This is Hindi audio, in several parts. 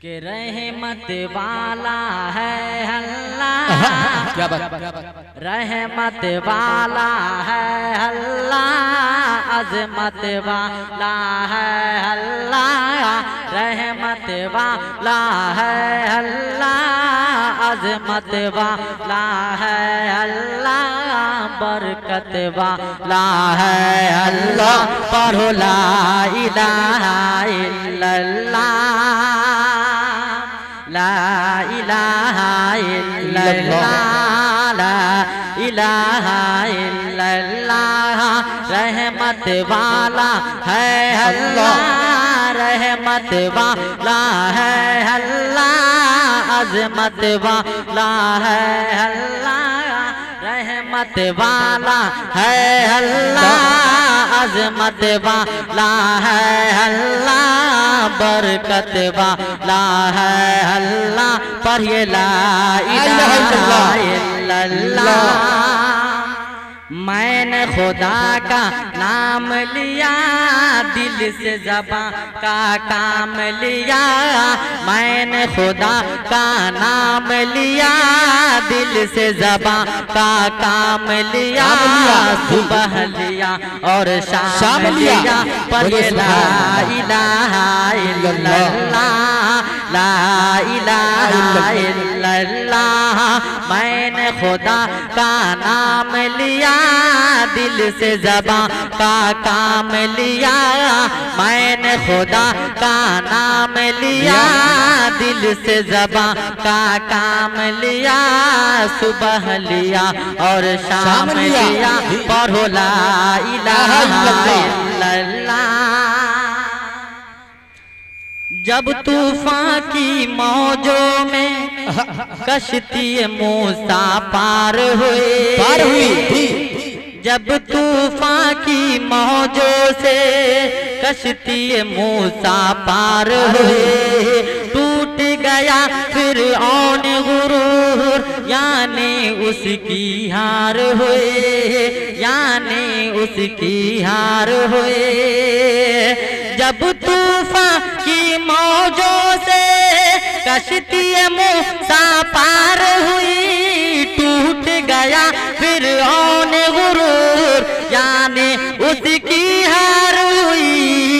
कि रहमत वाला है अल्लाह। क्या बात, रहमत वाला है अल्लाह, अज़मत वाला है अल्लाह। रहमत वाला है अल्लाह, अज़मत वाला है अल्लाह, बरकत वाला है अल्लाह। पढ़ो ला इलाहा इल्लल्लाह, ला इलाहा इल्लल्लाह, ला इलाहा इल्लल्लाह। रहमत वाला है अल्लाह, रहमत वाला है अल्लाह, अज़मत वाला है अल्लाह। रहमत वाला है अल्लाह, अज़मत वाला है अल्लाह, बरकत वाला है अल्लाह। पढ़िए ला इलाहा इल्लल्लाह। मैंने खुदा का नाम लिया, दिल से ज़बां का काम लिया। मैंने खुदा का नाम लिया, दिल से ज़बां का काम लिया। सुबह लिया और शाम लिया। पढ़िए ला इलाहा इल्लल्लाह, ला इलाहा इल्लल्लाह। मैंने खुदा का नाम लिया, दिल से ज़बां का काम लिया। मैंने खुदा का नाम लिया, दिल से ज़बां का काम लिया। सुबह लिया और शाम लिया। पढ़ो ला इलाहा इल्लल्लाह। जब तूफान की मौजों में कश्ती मूसा पार हुई, जब तूफान की मौजों से कश्ती मूसा पार हुई। टूट गया फिरऔन गुरूर, यानी उसकी हार हुई, यानी उसकी हार हुई। जब तूफान की मौजों से कश्ती मूसा पार हुई, टूट गया फिरऔन गुरूर, यानी उसकी हार हुई।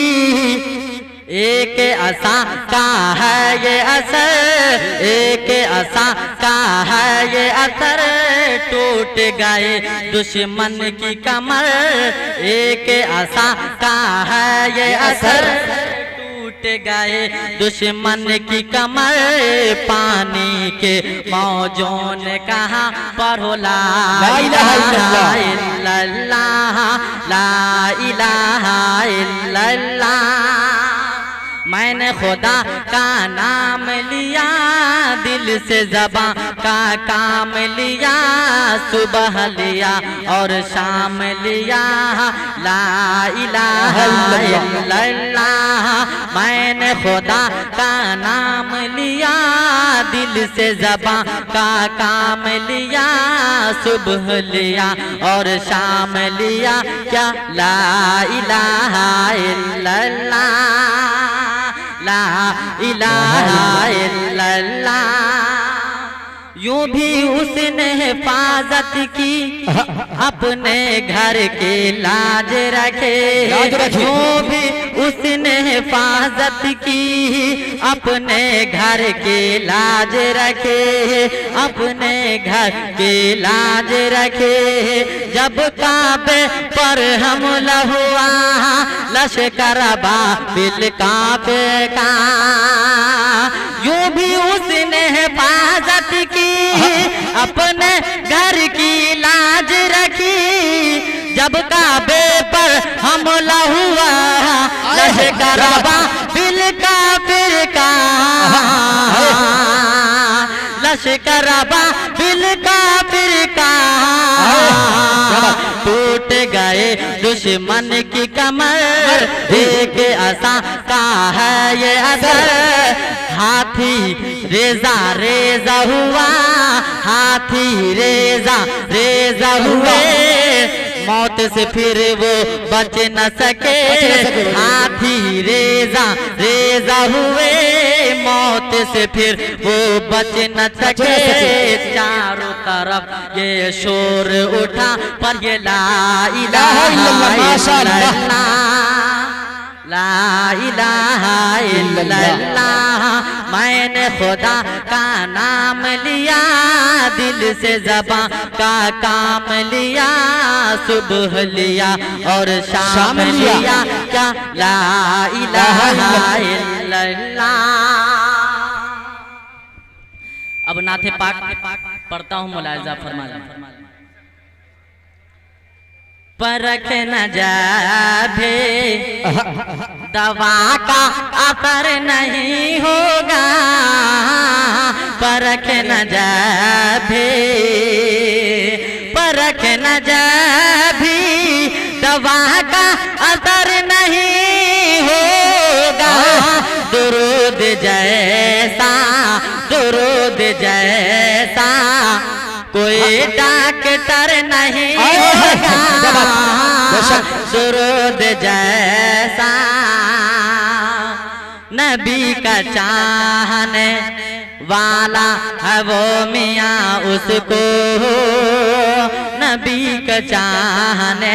एक असा का है ये असर, एक असा का है ये असर। टूट गए दुश्मन की कमर, एक असा का है ये असर। टूट गए दुश्मन की कमर। पानी के मौजों ने कहा पढ़ो ला इलाहा इल्लल्लाह, ला इलाहा इल्लल्लाह। मैंने खुदा का नाम लिया, दिल से ज़बां का काम लिया। सुबह लिया और शाम लिया, ला इलाहा इल्लल्लाह। मैंने खुदा का नाम लिया, दिल से ज़बां का काम लिया। सुबह लिया और शाम लिया, क्या ला इलाहा इल्लल्लाह, ला इलाहा इल्लल्लाह। यूं भी उसने हिफाजत की, अपने घर की लाज रखे। यूं भी उसने हिफाजत की, अपने घर की लाज रखे, अपने घर की लाज रखे। जब काबे पर हमला हुआ, लश्कर बाबिल काबे का, यूं भी उसने हिफाजत की, अपने घर की लाज रखी। जब काबे पर हमला हुआ, लश्कर बाबिल काफिर का, लश्कर बाबिल काफिर का। टूट गए दुश्मन की कमर, एक असा का है ये असर। हाथी रेजा रेजा हुआ, हाथी रेजा रेजा हुए। मौत से फिर वो बच न सके, हाथी रेजा रेजा हुए। मौत से फिर वो बच न सके। चारों तरफ ये शोर उठा पर ये ला इलाहा इल्लल्लाह, ला इलाहा इल्लल्लाह। मैंने खुदा का नाम लिया, दिल से ज़बां का काम लिया, सुबह लिया और शाम लिया, क्या ला इलाहा इल्लल्लाह। अब नाथे पाक पढ़ता हूँ, मुलाहिज़ा फरमाइए। परख न जाए दवा का असर नहीं होगा, परख न जाए, परख न जाए दवा का असर नहीं होगा। दुरूद जैसा, दुरूद जैसा कोई डॉक्टर नहीं होगा, दुरूद जैसा नबी का चाहने वाला है वो मियाँ उसको, नबी का चाहने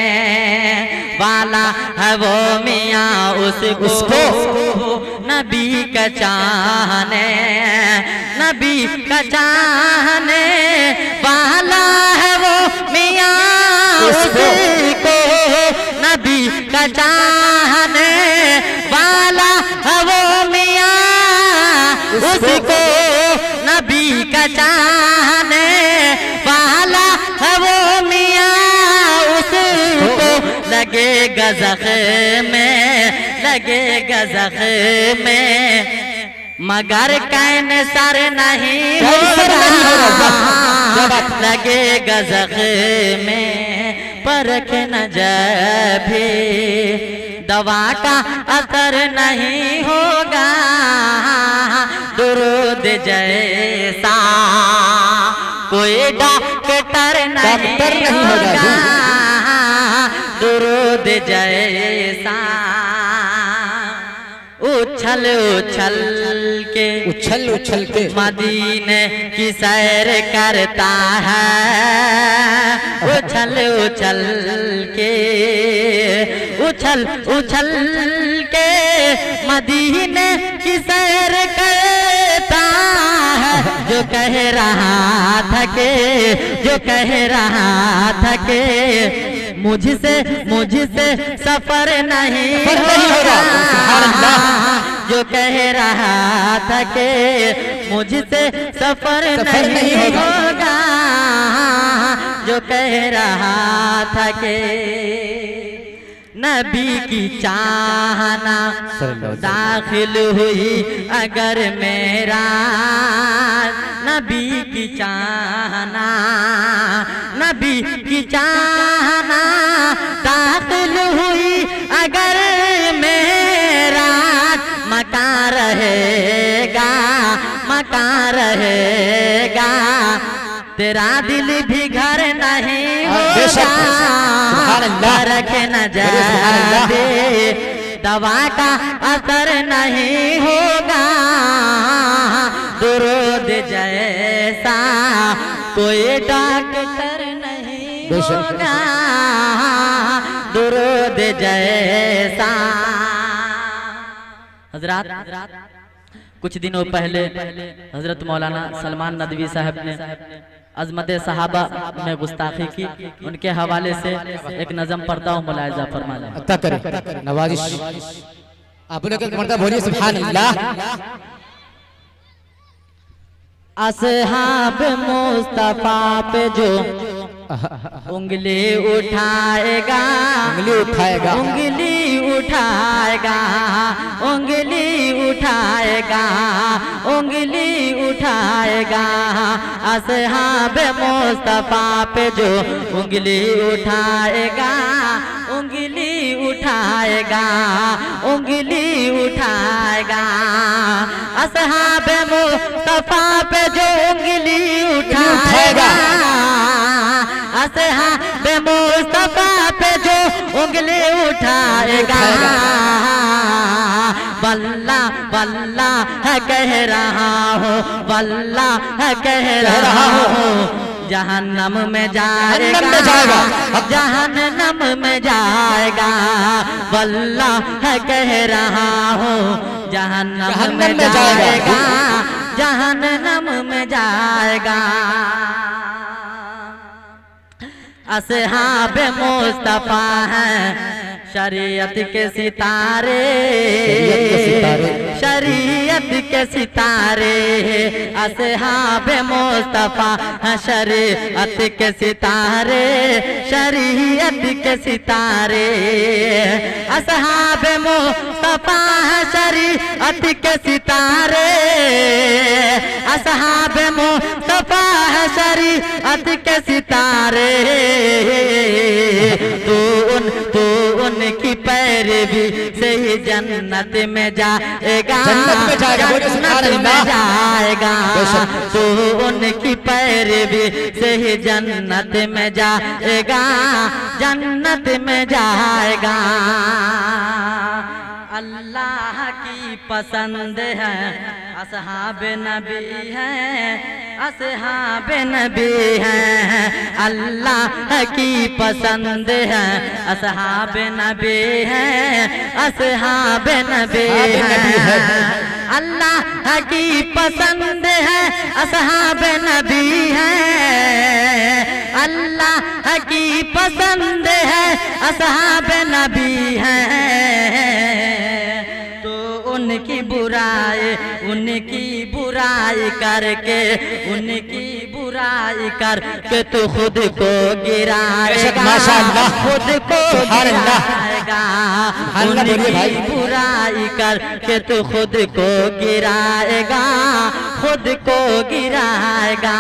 वाला है वो मियाँ उसको, नबी का चाहने, नबी का चाहने वाला है वो मियाँ उसको, नबी का चाहने वाला है वो मियाँ उसको, नबी का चाहने वाला है वो मियाँ उसको। लगेगा ज़ख्म में, लगेगा ज़ख्म में मगर कैंसर नहीं होगा, लगेगा ज़ख्म में परख न जाए, दवा का असर नहीं होगा। दुरूद जैसा कोई डॉक्टर नहीं होगा, दुरूद जैसा उछल उछल के, उछल उछल के मदीने की सैर करता है, उछल उछल के, उछल उछल के मदीने की सैर करता है। जो कह रहा था के, जो कह रहा था के मुझसे सफर नहीं होगा, जो कह रहा था के मुझसे सफर नहीं होगा, जो कह रहा था के नबी की चाहना दाखिल हुई अगर मेरा, नबी की चाहना, नबी की चाहना दाखिल हुई अगर मेरा, मकान रहेगा, मकान रहेगा, तेरा दिल भी घर नहीं होगा। परख न जाए, दवा का असर नहीं होगा। दुरूद जैसा कोई डॉक्टर नहीं होगा, दुरूद जैसा। हजरात, कुछ दिनों पहले हजरत मौलाना सलमान नदवी साहब ने अजमत सहाबा में गुस्ताखी की, उनके हवाले से एक नज़म पढ़ता हूँ, मुलाहिज़ा फरमाइए। नवाजिश आपने कल मर्दा बोलिए सुभान अल्लाह। असहाब मुस्तफा पे जो उंगली उठाएगा, उंगली उठाएगा, उंगली उठाएगा, उंगली उठाएगा, उंगली उठाएगा। असहाब मुस्तफा पे जो उंगली उठाएगा, उंगली उठाएगा, उंगली उठाएगा। असहाब मुस्तफा पे जो उंगली उठाएगा, असहाब मुस्तफा पे जो उंगली उठाएगा, वल्लाह वल्लाह कह रहा हूँ, वल्लाह कह रहा हूँ। जहन्नम में जाएगा, जहन्नम में जाएगा, वल्लाह कह रहा हूँ। जहन्नम में जाएगा, जहन्नम में जाएगा। असहाब मुस्तफा हैं शरीयत के सितारे, शरीयत के सितारे। असहाब मुस्तफा हैं शरीयत के सितारे, शरीयत के सितारे। असहाब मुस्तफा हैं शरीयत के सितारे, असहाब मुस्तफा हैं शरीयत के सितारे। तू उनकी पैरवी से ही जन्नत में जाएगा, जन्नत में जाएगा। तू उनकी पैरवी से ही जन्नत में जाएगा, जन्नत में जाएगा। अल्लाह की पसंद है असहाब नबी हैं, असहाब नबी हैं। अल्लाह की पसंद है असहाब नबी हैं, असहाब नबी हैं। अल्लाह की पसंद है असहाब नबी हैं, अल्लाह की पसंद है असहाब नबी हैं। उनकी बुराई करके, उनकी बुराई करके तो खुद को गिराएगा, खुद को गिराएगा। उनकी बुराई करके तो खुद को गिराएगा, खुद को गिराएगा।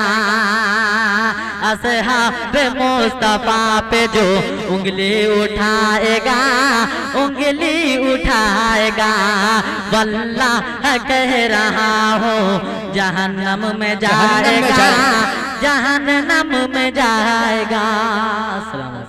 असहाब मुस्तफा पे जो उंगली उठाएगा, उंगली उठाएगा, वल्लाह कह रहा हूँ जहन्नम में जाएगा, जहन्नम में जाएगा।